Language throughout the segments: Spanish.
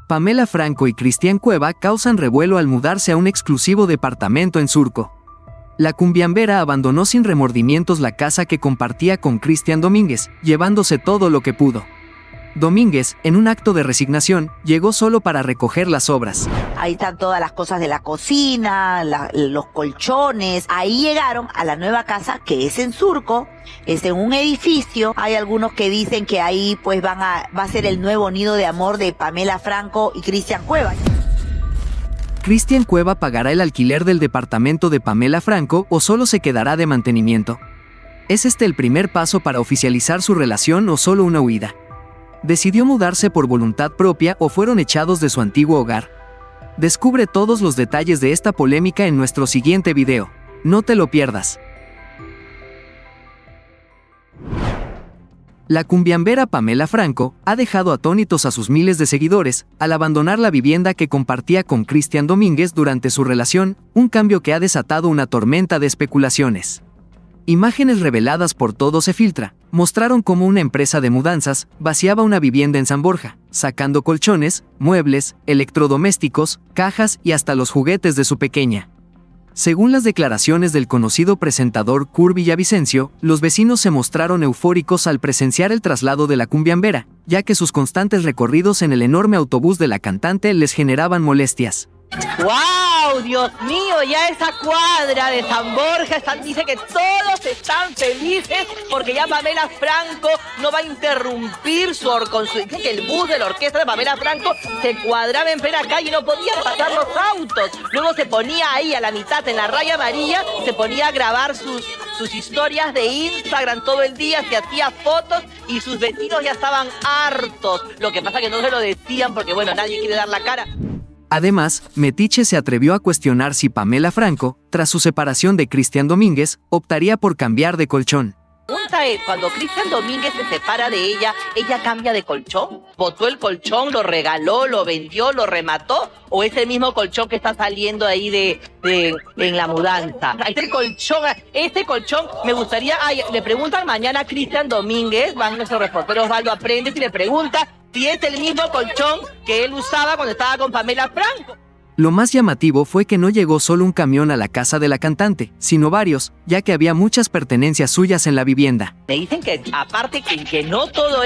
Pamela Franco y Cristian Cueva causan revuelo al mudarse a un exclusivo departamento en Surco. La cumbiambera abandonó sin remordimientos la casa que compartía con Cristian Domínguez, llevándose todo lo que pudo. Domínguez, en un acto de resignación, llegó solo para recoger las obras. Ahí están todas las cosas de la cocina, los colchones. Ahí llegaron a la nueva casa, que es en Surco, es en un edificio. Hay algunos que dicen que ahí pues va a ser el nuevo nido de amor de Pamela Franco y Cristian Cueva. ¿Cristian Cueva pagará el alquiler del departamento de Pamela Franco o solo se quedará de mantenimiento? ¿Es este el primer paso para oficializar su relación o solo una huida? ¿Decidió mudarse por voluntad propia o fueron echados de su antiguo hogar? Descubre todos los detalles de esta polémica en nuestro siguiente video. No te lo pierdas. La cumbiambera Pamela Franco ha dejado atónitos a sus miles de seguidores al abandonar la vivienda que compartía con Cristian Domínguez durante su relación, un cambio que ha desatado una tormenta de especulaciones. Imágenes reveladas por Todo Se Filtra mostraron cómo una empresa de mudanzas vaciaba una vivienda en San Borja, sacando colchones, muebles, electrodomésticos, cajas y hasta los juguetes de su pequeña. Según las declaraciones del conocido presentador Kurt Villavicencio, los vecinos se mostraron eufóricos al presenciar el traslado de la cumbiambera, ya que sus constantes recorridos en el enorme autobús de la cantante les generaban molestias. ¡Wow! Dios mío, ya esa cuadra de San Borja dice que todos están felices porque ya Pamela Franco no va a interrumpir dice que el bus de la orquesta de Pamela Franco se cuadraba en plena calle y no podían pasar los autos. Luego se ponía ahí a la mitad en la raya amarilla, se ponía a grabar sus historias de Instagram todo el día, se hacía fotos y sus vecinos ya estaban hartos. Lo que pasa que no se lo decían porque, bueno, nadie quiere dar la cara. Además, Metiche se atrevió a cuestionar si Pamela Franco, tras su separación de Cristian Domínguez, optaría por cambiar de colchón. La pregunta es, cuando Cristian Domínguez se separa de ella cambia de colchón. ¿Botó el colchón, lo regaló, lo vendió, lo remató? ¿O es el mismo colchón que está saliendo ahí en la mudanza? Este colchón me gustaría... le preguntan mañana a Cristian Domínguez, van nuestro reportero Osvaldo Aprendes y le pregunta si es el mismo colchón que él usaba cuando estaba con Pamela Franco. Lo más llamativo fue que no llegó solo un camión a la casa de la cantante, sino varios, ya que había muchas pertenencias suyas en la vivienda. Me dicen que aparte que no todo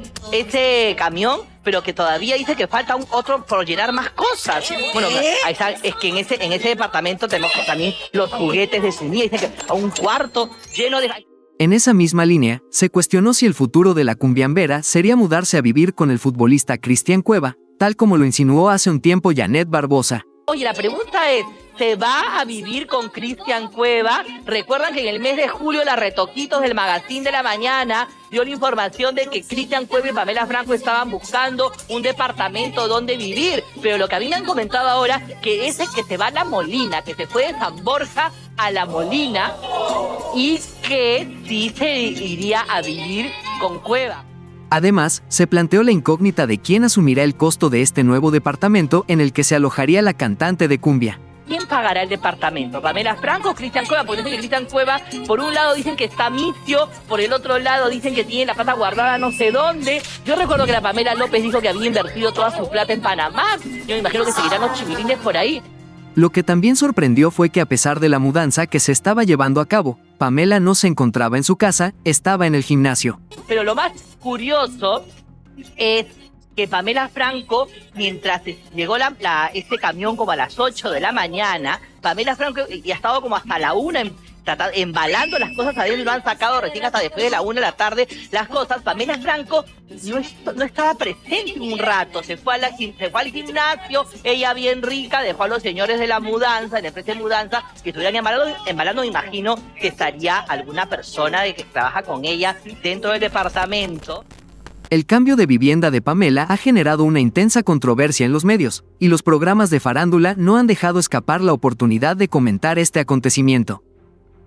ese camión, pero que todavía dice que falta otro por llenar más cosas. Bueno, ahí está, es que en ese departamento tenemos también los juguetes de su niña, dicen que un cuarto lleno de... En esa misma línea, se cuestionó si el futuro de la cumbiambera sería mudarse a vivir con el futbolista Cristian Cueva, tal como lo insinuó hace un tiempo Janet Barbosa. Oye, la pregunta es, ¿se va a vivir con Cristian Cueva? Recuerdan que en el mes de julio la Retoquitos del Magazine de la Mañana dio la información de que Cristian Cueva y Pamela Franco estaban buscando un departamento donde vivir. Pero lo que a mí me han comentado ahora, que ese que se va a La Molina, que se fue de San Borja a La Molina y que sí se iría a vivir con Cueva. Además, se planteó la incógnita de quién asumirá el costo de este nuevo departamento en el que se alojaría la cantante de cumbia. ¿Quién pagará el departamento? ¿Pamela Franco o Cristian Cueva? Porque dicen que Cristian Cueva, por un lado dicen que está misio, por el otro lado dicen que tiene la plata guardada no sé dónde. Yo recuerdo que la Pamela López dijo que había invertido toda su plata en Panamá. Yo me imagino que seguirán los chivilines por ahí. Lo que también sorprendió fue que a pesar de la mudanza que se estaba llevando a cabo, Pamela no se encontraba en su casa, estaba en el gimnasio. Pero lo más curioso es que Pamela Franco, mientras llegó este camión como a las 8 de la mañana, Pamela Franco y ha estado como hasta la 1 embalando las cosas adentro, lo han sacado recién hasta después de la 1 de la tarde las cosas. Pamela Franco no estaba presente un rato, se fue al gimnasio, ella bien rica, dejó a los señores de la mudanza, de la empresa de mudanza, que estuvieran embalando, me imagino que estaría alguna persona de que trabaja con ella dentro del departamento. El cambio de vivienda de Pamela ha generado una intensa controversia en los medios, y los programas de farándula no han dejado escapar la oportunidad de comentar este acontecimiento.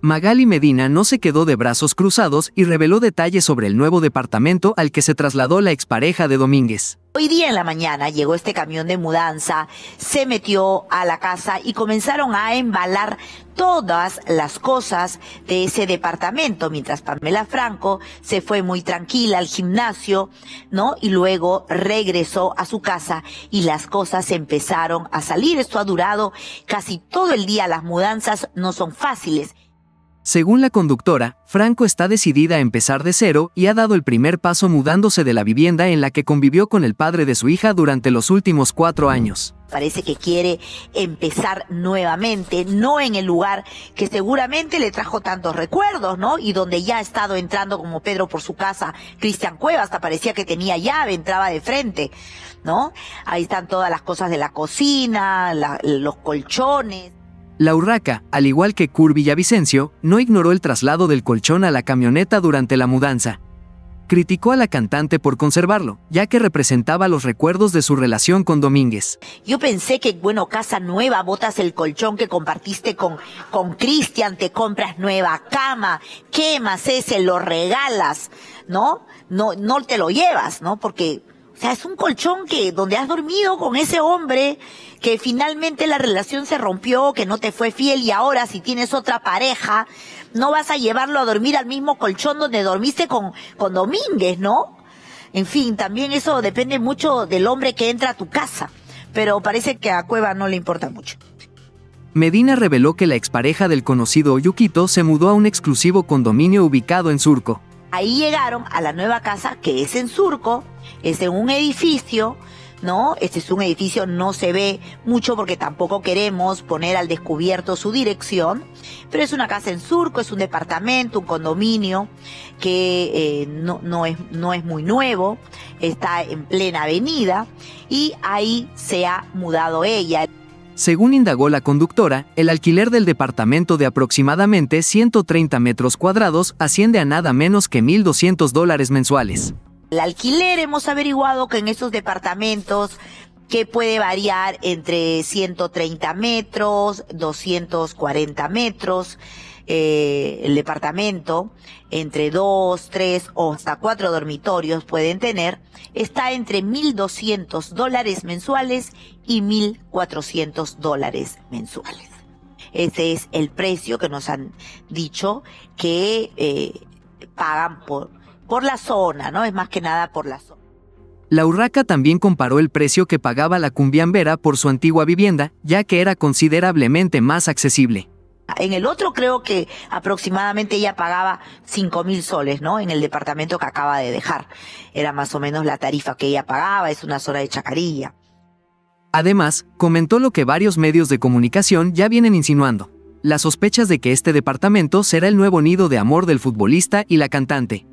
Magali Medina no se quedó de brazos cruzados y reveló detalles sobre el nuevo departamento al que se trasladó la expareja de Domínguez. Hoy día en la mañana llegó este camión de mudanza, se metió a la casa y comenzaron a embalar todas las cosas de ese departamento, mientras Pamela Franco se fue muy tranquila al gimnasio, ¿no? Y luego regresó a su casa y las cosas empezaron a salir. Esto ha durado casi todo el día. Las mudanzas no son fáciles. Según la conductora, Franco está decidida a empezar de cero y ha dado el primer paso mudándose de la vivienda en la que convivió con el padre de su hija durante los últimos 4 años. Parece que quiere empezar nuevamente, no en el lugar que seguramente le trajo tantos recuerdos, ¿no? Y donde ya ha estado entrando como Pedro por su casa, Cristian Cueva, hasta parecía que tenía llave, entraba de frente, ¿no? Ahí están todas las cosas de la cocina, los colchones. La urraca, al igual que Kurt Villavicencio, no ignoró el traslado del colchón a la camioneta durante la mudanza. Criticó a la cantante por conservarlo, ya que representaba los recuerdos de su relación con Domínguez. Yo pensé que, bueno, casa nueva, botas el colchón que compartiste con Cristian, te compras nueva cama, quemas ese, lo regalas, ¿no? No te lo llevas, ¿no? Porque, o sea, es un colchón donde has dormido con ese hombre, que finalmente la relación se rompió, que no te fue fiel, y ahora si tienes otra pareja, no vas a llevarlo a dormir al mismo colchón donde dormiste con Domínguez, ¿no? En fin, también eso depende mucho del hombre que entra a tu casa, pero parece que a Cueva no le importa mucho. Medina reveló que la expareja del conocido Yuquito se mudó a un exclusivo condominio ubicado en Surco. Ahí llegaron a la nueva casa, que es en Surco, es en un edificio, ¿no? Este es un edificio, no se ve mucho porque tampoco queremos poner al descubierto su dirección, pero es una casa en Surco, es un departamento, un condominio que no es muy nuevo, está en plena avenida y ahí se ha mudado ella. Según indagó la conductora, el alquiler del departamento de aproximadamente 130 metros cuadrados asciende a nada menos que $1,200 mensuales. El alquiler, hemos averiguado que en esos departamentos, que puede variar entre 130 metros, 240 metros, el departamento, entre 2, 3 o hasta 4 dormitorios pueden tener, está entre $1,200 mensuales y $1,400 mensuales. Ese es el precio que nos han dicho que pagan por la zona, ¿no? Es más que nada por la zona. La urraca también comparó el precio que pagaba la cumbiambera por su antigua vivienda, ya que era considerablemente más accesible. En el otro creo que aproximadamente ella pagaba 5,000 soles, ¿no? En el departamento que acaba de dejar. Era más o menos la tarifa que ella pagaba, es una zona de Chacarilla. Además, comentó lo que varios medios de comunicación ya vienen insinuando: las sospechas de que este departamento será el nuevo nido de amor del futbolista y la cantante.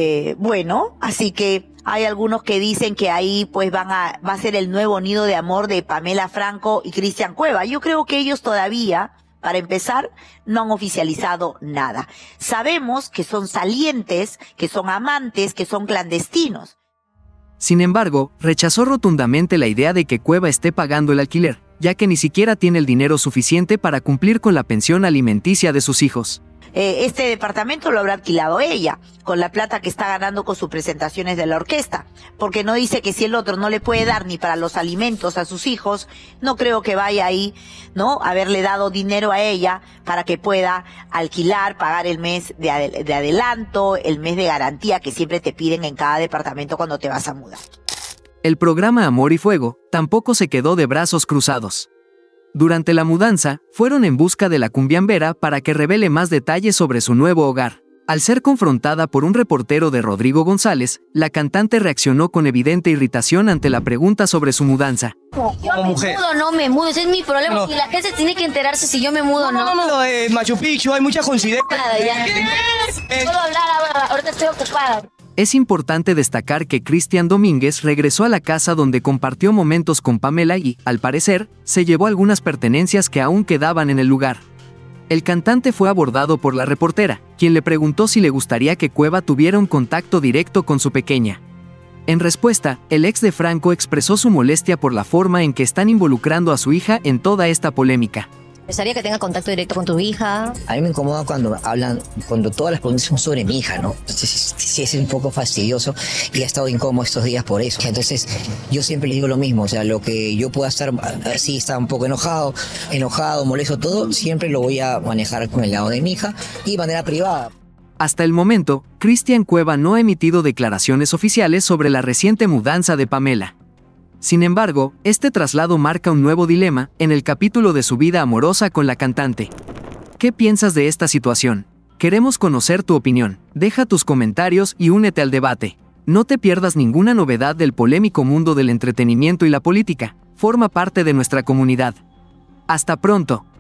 Bueno, así que hay algunos que dicen que ahí pues va a ser el nuevo nido de amor de Pamela Franco y Cristian Cueva. Yo creo que ellos todavía, para empezar, no han oficializado nada. Sabemos que son salientes, que son amantes, que son clandestinos. Sin embargo, rechazó rotundamente la idea de que Cueva esté pagando el alquiler, ya que ni siquiera tiene el dinero suficiente para cumplir con la pensión alimenticia de sus hijos. Este departamento lo habrá alquilado ella, con la plata que está ganando con sus presentaciones de la orquesta, porque no dice que si el otro no le puede dar ni para los alimentos a sus hijos, no creo que vaya ahí, ¿no? Haberle dado dinero a ella para que pueda alquilar, pagar el mes de adelanto, el mes de garantía que siempre te piden en cada departamento cuando te vas a mudar. El programa Amor y Fuego tampoco se quedó de brazos cruzados. Durante la mudanza, fueron en busca de la cumbiambera para que revele más detalles sobre su nuevo hogar. Al ser confrontada por un reportero de Rodrigo González, la cantante reaccionó con evidente irritación ante la pregunta sobre su mudanza. Yo me mudo o no me mudo, ese es mi problema. No. Y la gente tiene que enterarse si yo me mudo o no. No, Machu Picchu, hay mucha coincidencia. Nada, ya. Puedo hablar ahora, ahorita estoy ocupada. Es importante destacar que Cristian Domínguez regresó a la casa donde compartió momentos con Pamela y, al parecer, se llevó algunas pertenencias que aún quedaban en el lugar. El cantante fue abordado por la reportera, quien le preguntó si le gustaría que Cueva tuviera un contacto directo con su pequeña. En respuesta, el ex de Franco expresó su molestia por la forma en que están involucrando a su hija en toda esta polémica. ¿Pensaría que tenga contacto directo con tu hija? A mí me incomoda cuando todas las preguntas son sobre mi hija, ¿no? Entonces, sí es un poco fastidioso y he estado incómodo estos días por eso. Entonces, yo siempre le digo lo mismo, o sea, lo que yo pueda estar, sí, está un poco enojado, molesto, todo, siempre lo voy a manejar con el lado de mi hija y de manera privada. Hasta el momento, Cristian Cueva no ha emitido declaraciones oficiales sobre la reciente mudanza de Pamela. Sin embargo, este traslado marca un nuevo dilema en el capítulo de su vida amorosa con la cantante. ¿Qué piensas de esta situación? Queremos conocer tu opinión. Deja tus comentarios y únete al debate. No te pierdas ninguna novedad del polémico mundo del entretenimiento y la política. Forma parte de nuestra comunidad. Hasta pronto.